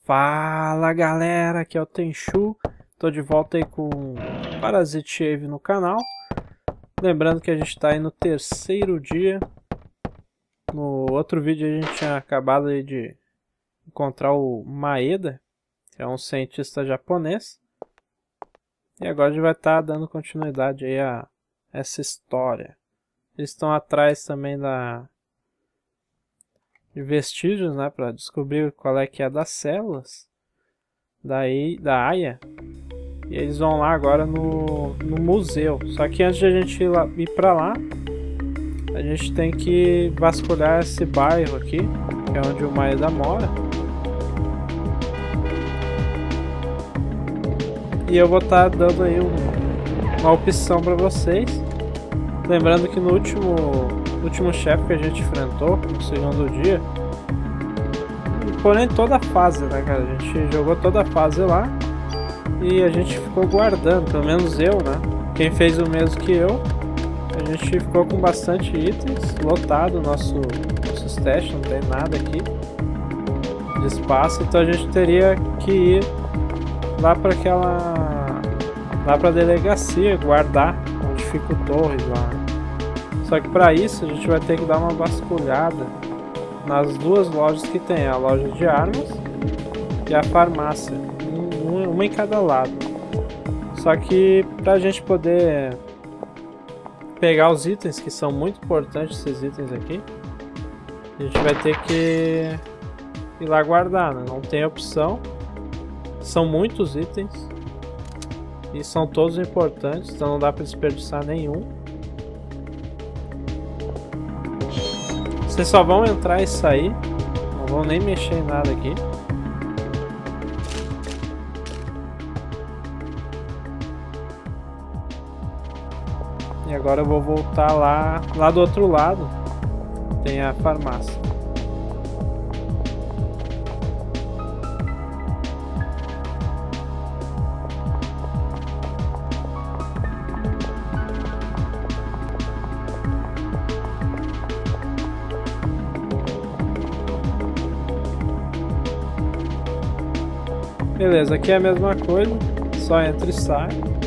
Fala galera, aqui é o Tenchu, tô de volta aí com Parasite Eve no canal. Lembrando que a gente tá aí no terceiro dia. No outro vídeo a gente tinha acabado aí de encontrar o Maeda, que é um cientista japonês. E agora a gente vai estar dando continuidade aí a essa história. Eles estão atrás também de vestígios, né, para descobrir qual é que é das células da Aya. E eles vão lá agora no museu. Só que antes de a gente ir para lá, a gente tem que vasculhar esse bairro aqui, que é onde o Maeda mora. E eu vou estar dando aí uma opção para vocês. Lembrando que no último chefe que a gente enfrentou, no segundo dia, porém toda a fase, né, cara? A gente jogou toda a fase lá e a gente ficou guardando, pelo menos eu, né? Quem fez o mesmo que eu, a gente ficou com bastante itens, lotado nossos testes, não tem nada aqui de espaço, então a gente teria que ir lá para lá para a delegacia, guardar onde fica o Torres lá. Só que para isso a gente vai ter que dar uma vasculhada nas duas lojas que tem, a loja de armas e a farmácia, uma em cada lado. Só que para a gente poder pegar os itens, que são muito importantes esses itens aqui, a gente vai ter que ir lá guardar, né? Não tem opção, são muitos itens e são todos importantes, então não dá para desperdiçar nenhum. Vocês só vão entrar e sair, não vão nem mexer em nada aqui. E agora eu vou voltar lá do outro lado, tem a farmácia. Beleza, aqui é a mesma coisa, só entra e sai.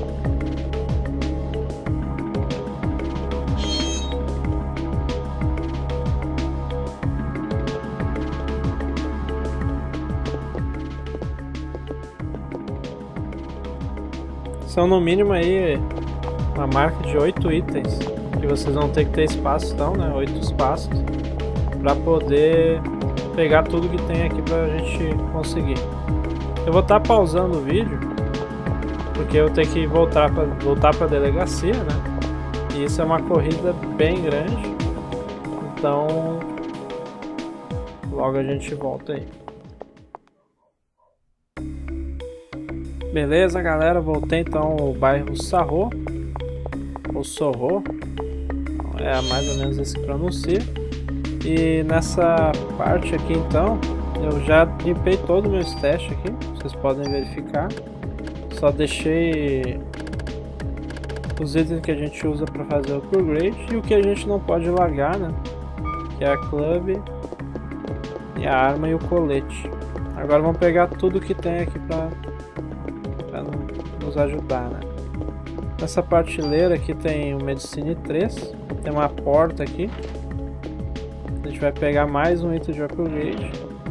São no mínimo aí uma marca de 8 itens, que vocês vão ter que ter espaço, então, né? 8 espaços para poder pegar tudo que tem aqui pra gente conseguir. Eu vou estar pausando o vídeo porque eu tenho que voltar para a delegacia, né? E isso é uma corrida bem grande, então logo a gente volta aí. Beleza, galera, voltei então ao bairro Sarro, ou Sorro, é mais ou menos esse que pronuncia. E nessa parte aqui então eu já limpei todo o meu stash aqui, vocês podem verificar. Só deixei os itens que a gente usa para fazer o upgrade e o que a gente não pode largar, né? Que é a club e a arma e o colete. Agora vamos pegar tudo que tem aqui para nos ajudar, né? Nessa prateleira aqui tem o Medicine 3, tem uma porta aqui. A gente vai pegar mais um item de upgrade.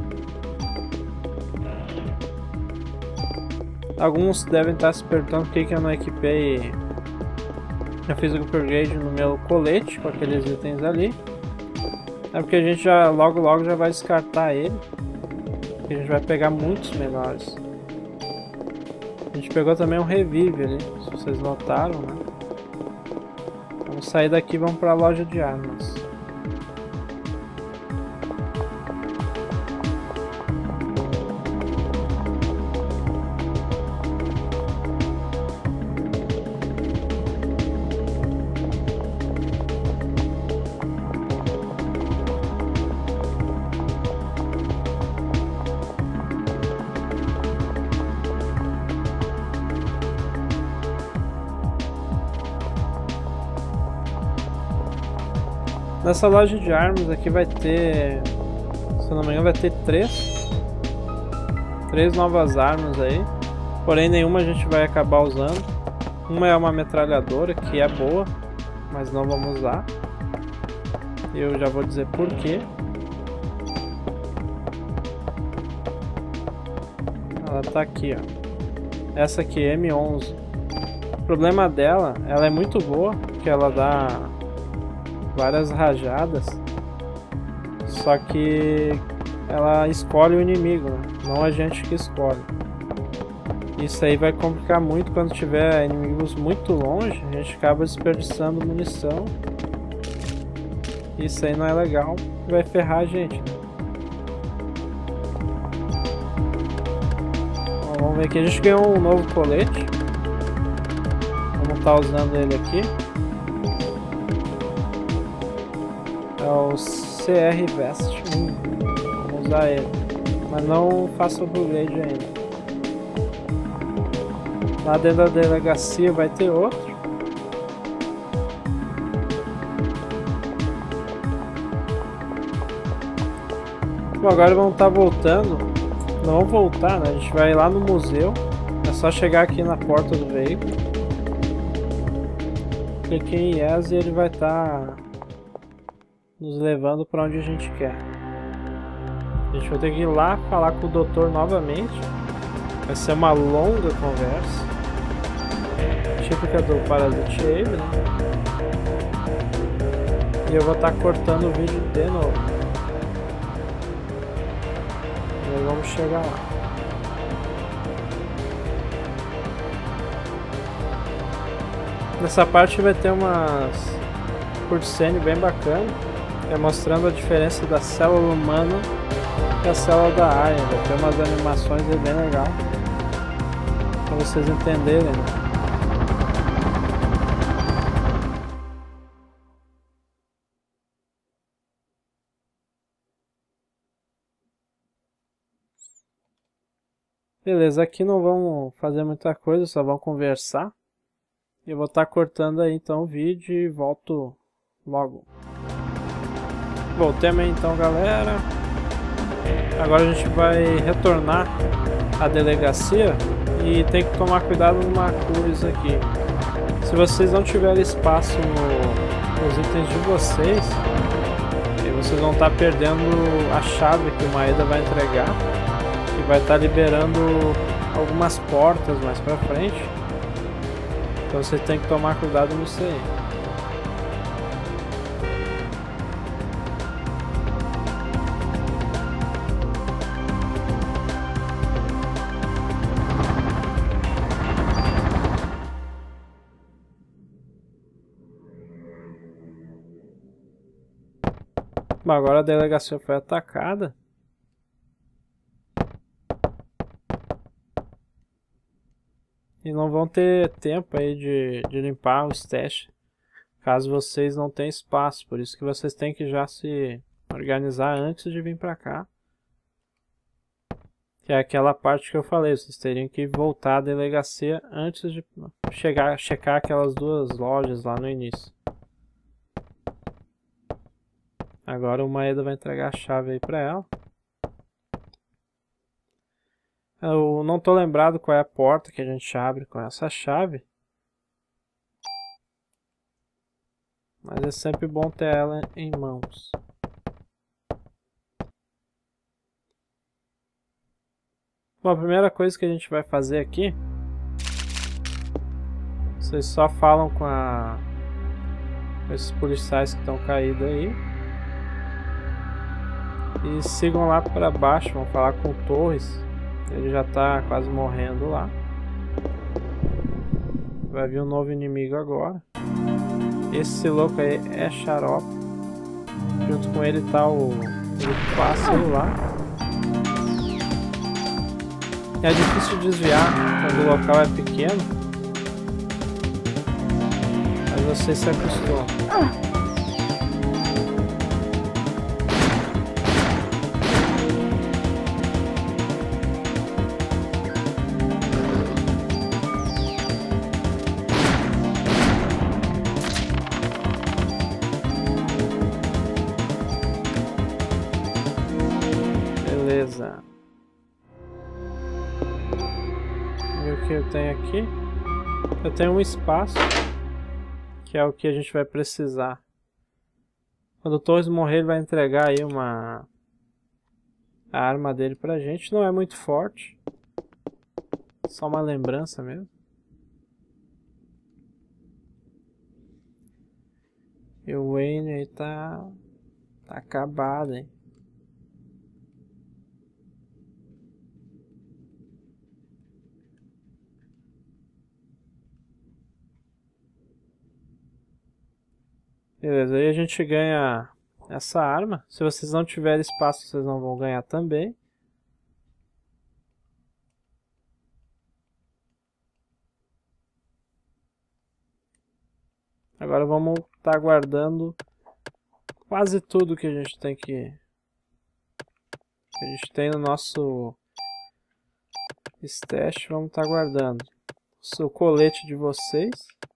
Alguns devem estar se perguntando por que eu não equipei. Eu fiz o upgrade no meu colete com aqueles itens ali. É porque a gente já logo já vai descartar ele, porque a gente vai pegar muitos melhores. A gente pegou também um revive ali, se vocês notaram, né? Vamos sair daqui e vamos para a loja de armas. Nessa loja de armas aqui vai ter, se eu não me engano, vai ter 3. 3 novas armas aí, porém nenhuma a gente vai acabar usando. Uma é uma metralhadora, que é boa, mas não vamos usar. Eu já vou dizer por quê. Ela tá aqui, ó. Essa aqui, M11. O problema dela, ela é muito boa, porque ela dá várias rajadas. Só que ela escolhe o inimigo, né? Não a gente que escolhe. Isso aí vai complicar muito quando tiver inimigos muito longe. A gente acaba desperdiçando munição. Isso aí não é legal. Vai ferrar a gente, né? Bom, vamos ver aqui. A gente ganhou um novo colete. Vamos estar usando ele aqui. É o CR Vest. Vamos usar ele. Mas não faça o upgrade ainda. Lá dentro da delegacia vai ter outro. Bom, agora vamos estar voltando. Não vamos voltar, né? A gente vai lá no museu. É só chegar aqui na porta do veículo. Clique em Yes e ele vai estar nos levando para onde a gente quer. A gente vai ter que ir lá falar com o doutor novamente. Vai ser uma longa conversa. Típica do Parasite Eve, né? E eu vou estar cortando o vídeo de novo. E vamos chegar lá. Nessa parte vai ter umas cutscene bem bacana, mostrando a diferença da célula humana e a célula da Arya. Vai ter umas animações aí bem legal para vocês entenderem, né? Beleza, aqui não vamos fazer muita coisa, só vamos conversar. Eu vou estar cortando aí então o vídeo e volto logo. Voltemos aí então, galera. Agora a gente vai retornar à delegacia e tem que tomar cuidado numa coisa aqui. Se vocês não tiverem espaço nos itens de vocês, vocês vão estar perdendo a chave que o Maeda vai entregar. E vai estar liberando algumas portas mais pra frente. Então você tem que tomar cuidado nisso aí. Bom, agora a delegacia foi atacada. E não vão ter tempo aí de limpar o stash, caso vocês não tenham espaço. Por isso que vocês têm que já se organizar antes de vir pra cá. Que é aquela parte que eu falei, vocês teriam que voltar à delegacia antes de checar aquelas duas lojas lá no início. Agora o Maeda vai entregar a chave aí pra ela. Eu não tô lembrado qual é a porta que a gente abre com essa chave. Mas é sempre bom ter ela em mãos. Bom, a primeira coisa que a gente vai fazer aqui... Vocês só falam com esses policiais que estão caídos aí. E sigam lá para baixo, vão falar com o Torres. Ele já tá quase morrendo lá. Vai vir um novo inimigo agora. Esse louco aí é Xarope. Junto com ele tá o pássaro lá. É difícil desviar quando o local é pequeno. Mas você se acostuma. que eu tenho aqui. Eu tenho um espaço, que é o que a gente vai precisar. Quando o Torres morrer, ele vai entregar aí a arma dele pra gente. Não é muito forte, só uma lembrança mesmo. E o Wayne aí tá acabado, hein. Beleza, aí a gente ganha essa arma. Se vocês não tiverem espaço, vocês não vão ganhar também. Agora vamos estar guardando quase tudo que a gente tem a gente tem no nosso stash. Vamos estar guardando o colete de vocês.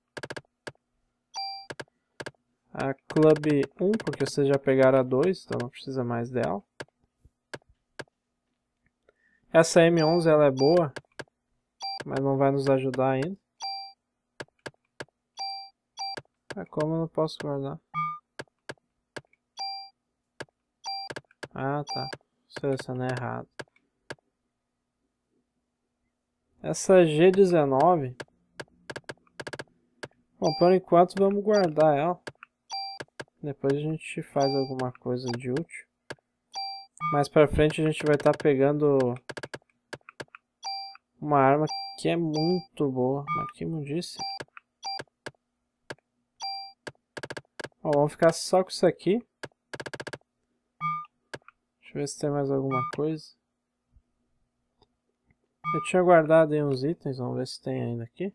A Club 1, porque vocês já pegaram a 2, então não precisa mais dela. Essa M11 ela é boa, mas não vai nos ajudar ainda. Como eu não posso guardar? Ah, tá. Selecionei errado. Essa G19. Bom, por enquanto vamos guardar ela. Depois a gente faz alguma coisa de útil. Mais pra frente a gente vai estar pegando uma arma que é muito boa. Mas que mundice. Bom, vamos ficar só com isso aqui. Deixa eu ver se tem mais alguma coisa. Eu tinha guardado aí uns itens, vamos ver se tem ainda aqui.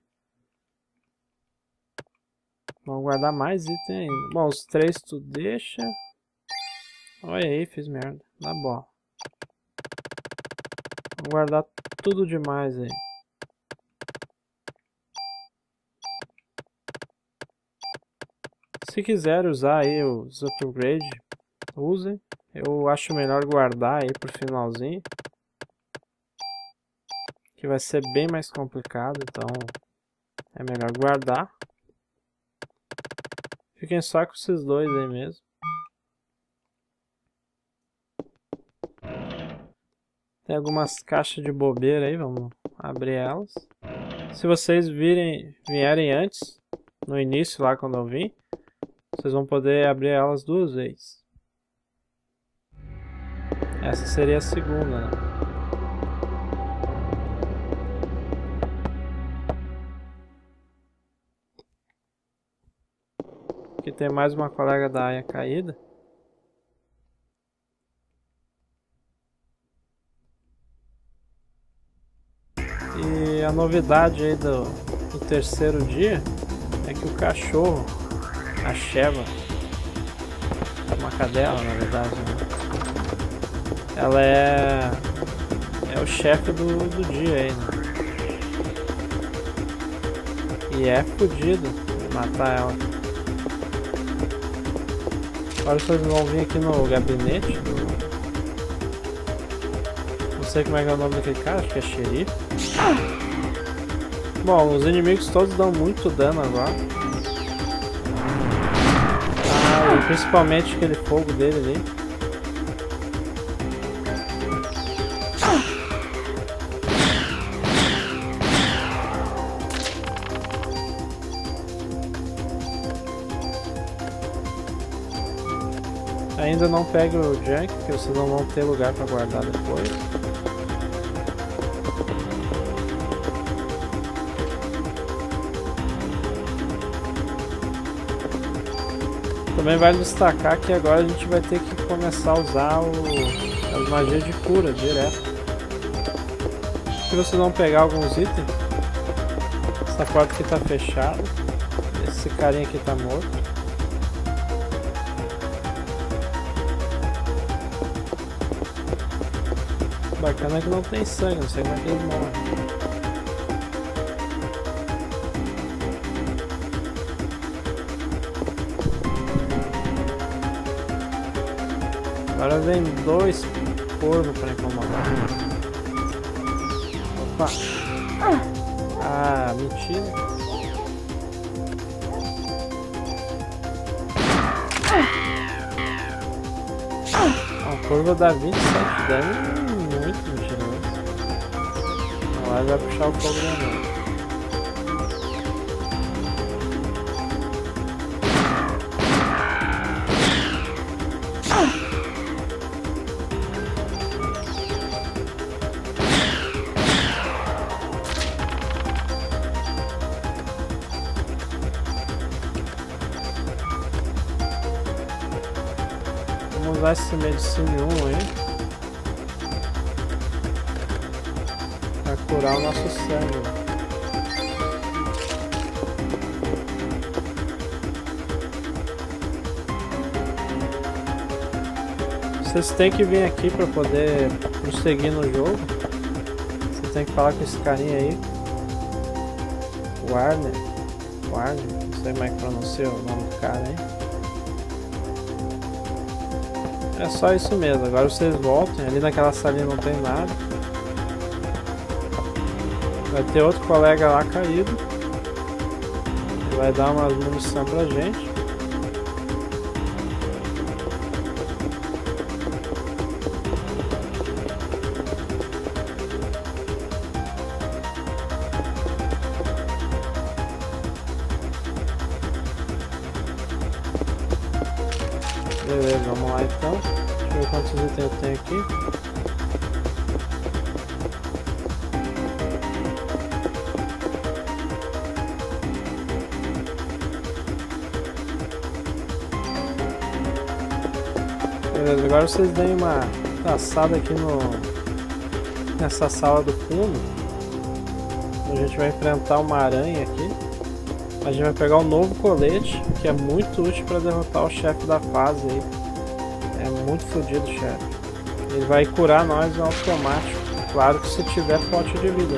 Vamos guardar mais itens ainda. Bom, os 3 tu deixa. Olha aí, fiz merda. Dá bola. Vamos guardar tudo demais aí. Se quiser usar aí os upgrades, usem. Eu acho melhor guardar aí pro finalzinho, que vai ser bem mais complicado, então é melhor guardar. Fiquem só com esses dois aí mesmo. Tem algumas caixas de bobeira aí, vamos abrir elas. Se vocês vierem antes, no início lá quando eu vim, vocês vão poder abrir elas 2 vezes. Essa seria a segunda, né? Aqui tem mais uma colega da Aya caída. E a novidade aí do terceiro dia é que o cachorro, a Sheva, uma cadela na verdade, né? Ela é o chefe do dia aí, né? E é fodido matar ela. Agora vocês vão vir aqui no gabinete. Não sei como é que é o nome daquele cara, acho que é xerife. Bom, os inimigos todos dão muito dano agora. E principalmente aquele fogo dele ali. Ainda não pega o junk, porque vocês não vão ter lugar para guardar depois. Também vale destacar que agora a gente vai ter que começar a usar as magias de cura direto. Se vocês vão pegar alguns itens, essa porta aqui tá fechada, esse carinha aqui tá morto. Bacana é que não tem sangue, não sei como é que ele morre. Agora vem 2 corvos para incomodar. Opa! Ah, mentira. A curva dá 27 de dano, muito mentiroso. Agora vai puxar o fogo da noite. Vamos usar esse Medicine 1 aí pra curar o nosso sangue. Vocês têm que vir aqui pra poder prosseguir no jogo. Você tem que falar com esse carinha aí, Warner, não sei como é que pronuncia o nome do cara aí. É só isso mesmo, agora vocês voltem, ali naquela salinha não tem nada. Vai ter outro colega lá caído. Ele vai dar umas munição pra gente. Beleza, vamos lá então. Deixa eu ver quantos itens eu tenho aqui. Beleza, agora vocês deem uma passada aqui nessa sala do fundo. A gente vai enfrentar uma aranha aqui. A gente vai pegar um novo colete, que é muito útil para derrotar o chefe da fase aí. É muito fodido o chefe. Ele vai curar nós no automático. Claro que se tiver pote de vida.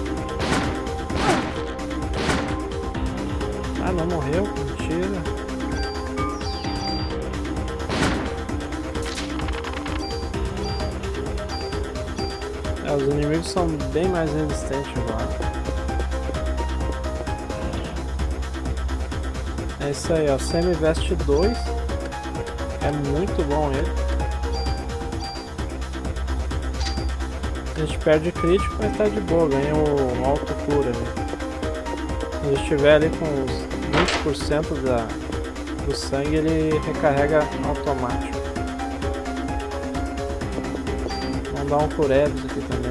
Ah, não morreu? Mentira. Os inimigos são bem mais resistentes agora. É isso aí, ó. Semiveste 2. É muito bom ele. A gente perde crítico, mas tá de boa. Ganha o autocura ali. Se a gente estiver ali com uns 20% do sangue, ele recarrega automático. Vamos dar um Curebs aqui também.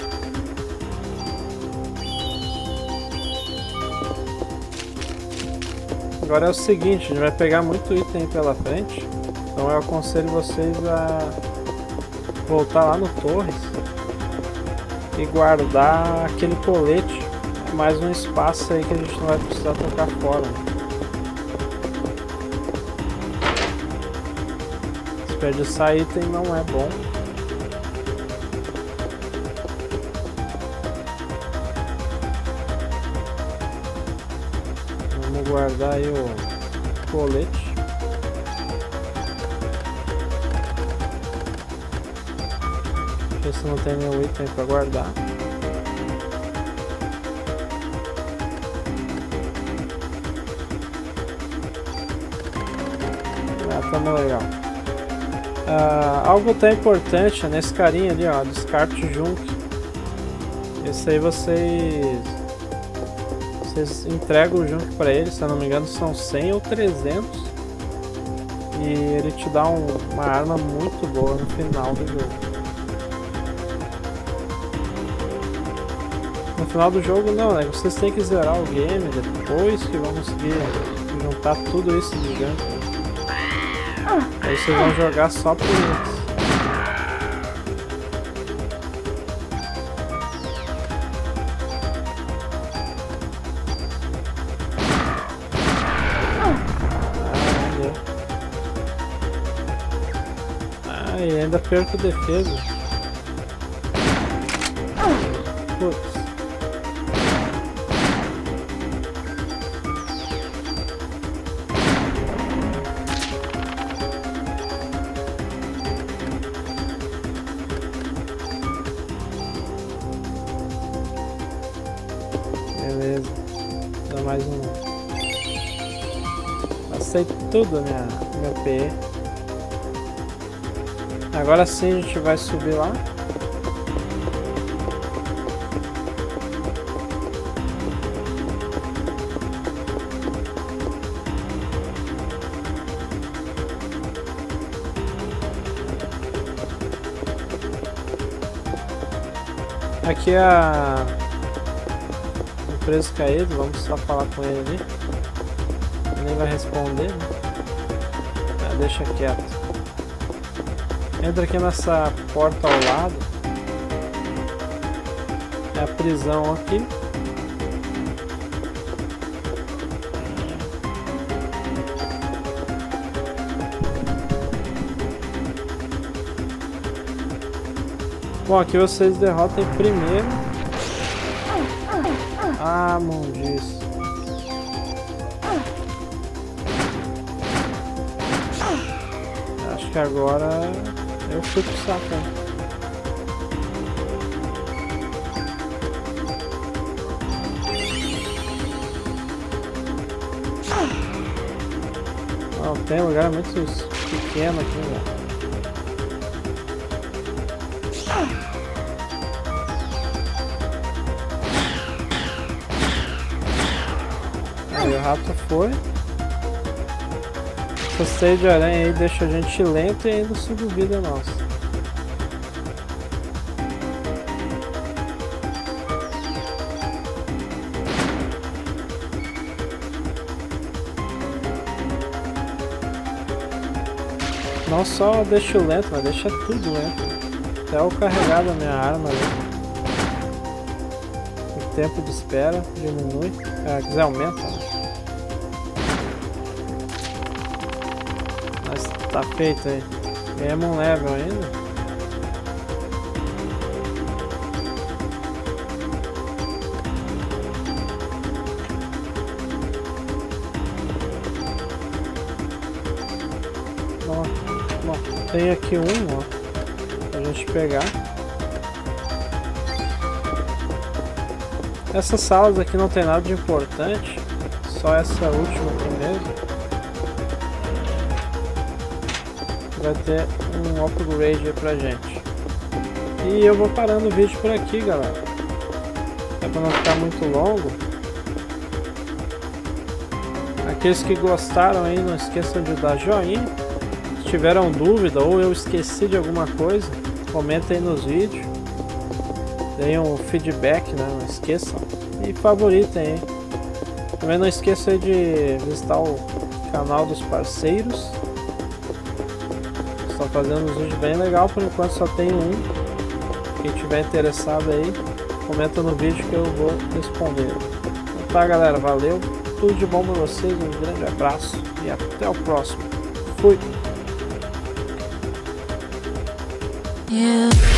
Agora é o seguinte, a gente vai pegar muito item pela frente, então eu aconselho vocês a voltar lá no Torres e guardar aquele colete, mais um espaço aí que a gente não vai precisar tocar fora. Desperdiçar item não é bom. Guardar aí o colete. Ver se não tem nenhum item para guardar. Ah, tá muito legal. Algo tão importante nesse carinha ali, ó, descarte junk. Esse aí vocês entregam o junk para ele, se eu não me engano são 100 ou 300 e ele te dá uma arma muito boa no final do jogo. No final do jogo não, né? Vocês têm que zerar o game depois que vão conseguir juntar tudo isso de junk. Aí vocês vão jogar só por isso. E ainda perco defesa. Putz. mais um. Passei tudo meu PE. Agora sim a gente vai subir lá. Aqui é o preso caído, vamos só falar com ele ali. Ele nem vai responder, né? Deixa quieto. Entra aqui nessa porta ao lado. É a prisão aqui. Bom, aqui vocês derrotam primeiro. Ah, mundiço. Acho que agora eu fui pro saco. Não, tem lugar muito pequeno aqui, velho. Aí o rato foi. Essa teia de aranha aí deixa a gente lento e ainda suga vida nossa. Não só deixa lento, mas deixa tudo lento. Até eu carregar da minha arma ali. O tempo de espera diminui. Quer dizer, aumenta, né? Mas tá feito aí. Ganhamos um level ainda. Bom, tem aqui um, ó, pra gente pegar. Essas salas aqui não tem nada de importante, só essa última aqui mesmo. Vai ter um upgrade aí pra gente. E eu vou parando o vídeo por aqui, galera. É pra não ficar muito longo. Aqueles que gostaram aí, não esqueçam de dar joinha. Se tiveram dúvida ou eu esqueci de alguma coisa, comentem aí nos vídeos. Deem um feedback, né? Não esqueçam. E favoritem aí. Também não esqueça aí de visitar o canal dos parceiros. Estão fazendo uns vídeos bem legal. Por enquanto só tem um. Quem tiver interessado aí, comenta no vídeo que eu vou responder. Então tá, galera, valeu. Tudo de bom pra vocês. Um grande abraço e até o próximo. Fui! Yeah.